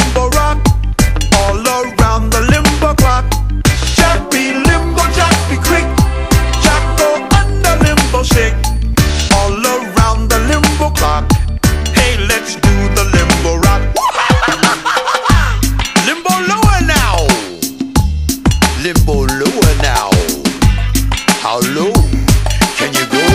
limbo rock, all around the limbo clock. Jack be limbo, Jack be quick, Jack go under limbo shake, all around the limbo clock. Hey, let's do the limbo rock. Limbo lower now, limbo lower now. How low can you go?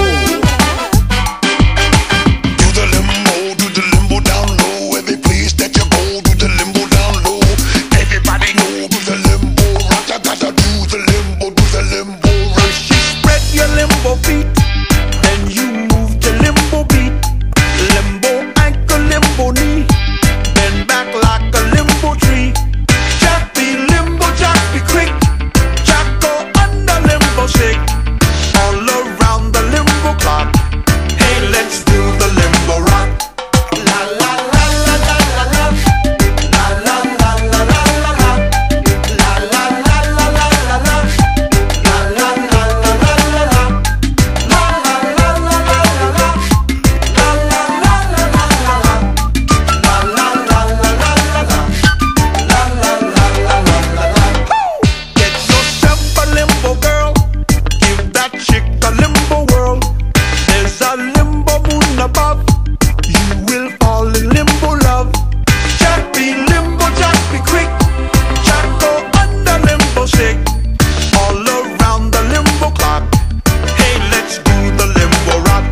Do the limbo down low. Every place that you go, do the limbo down low. Everybody know, do the limbo rock. You gotta do the limbo rock. First you spread your limbo feet, then you move to limbo beat. Limbo ankle, limbo knee, then back like a limbo tree. Jack be limbo, Jack be quick, Jack go under limbo shake, all around the limbo clock. Hey, let's do the limbo rock. La la la la la la la. La la la la la la la. La la la la la la la. La la la la la la la. La la la la la la la. La la la la la la la. La la la la la la la. La la la la la la. Get yourself a limbo girl, give that chick a limbo whirl. There's a limbo moon above, you will fall in limbo love. Jack be limbo, Jack be quick, Jack go under limbo shake, all around the limbo clock. Hey, let's do the limbo rock.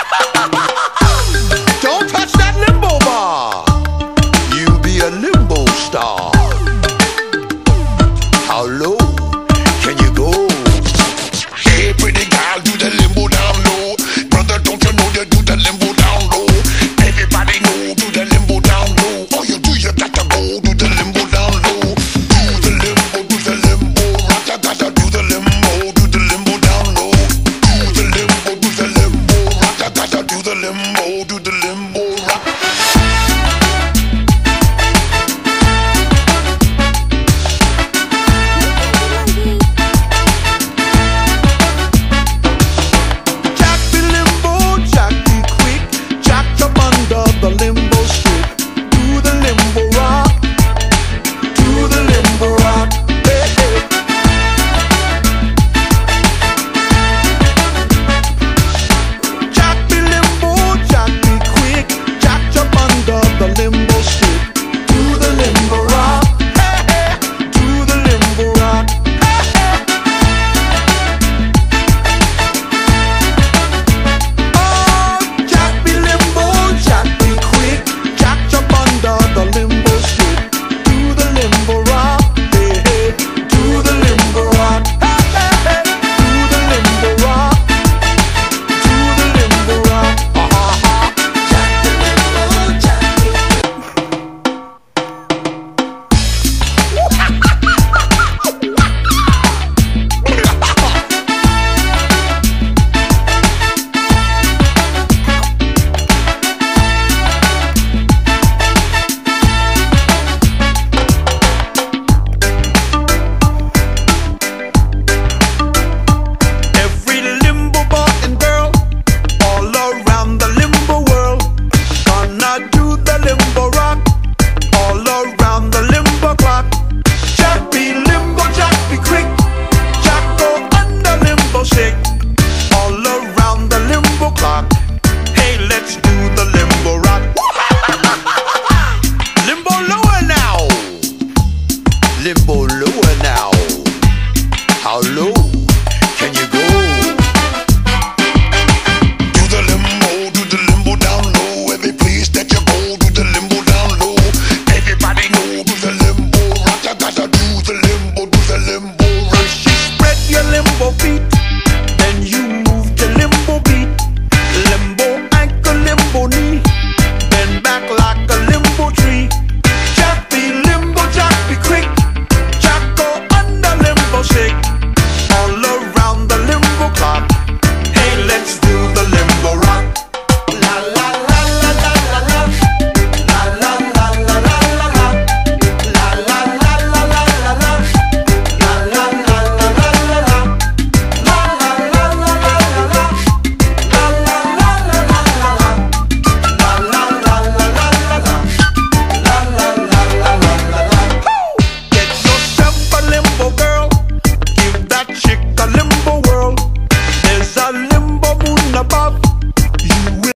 Don't touch that limbo bar, you'll be a limbo star. How low